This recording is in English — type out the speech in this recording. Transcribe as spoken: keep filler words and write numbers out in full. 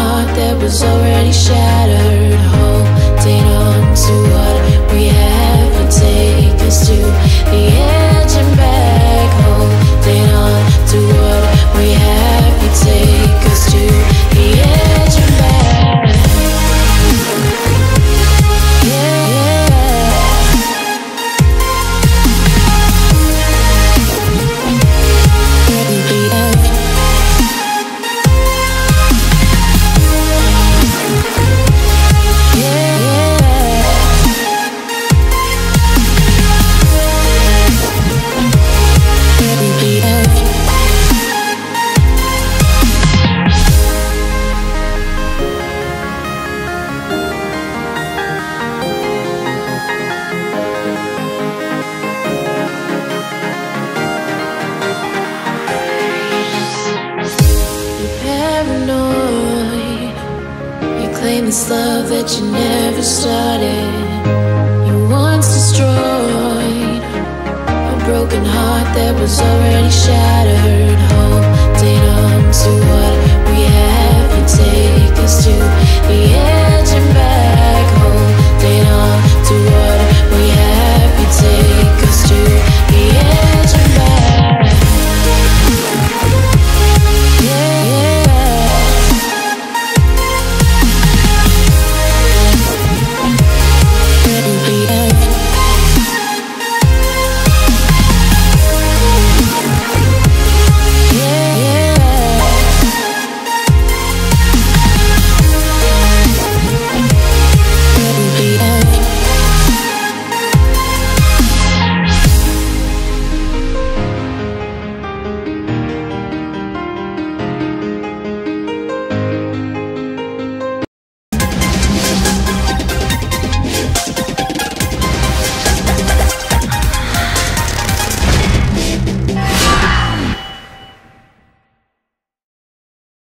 heart that was already shattered. Holding on to what we have and take us to the edge and back. Holding on to what we have and take us to the edge and back. Yeah, this love that you never started, you once destroyed. A broken heart that was already shattered.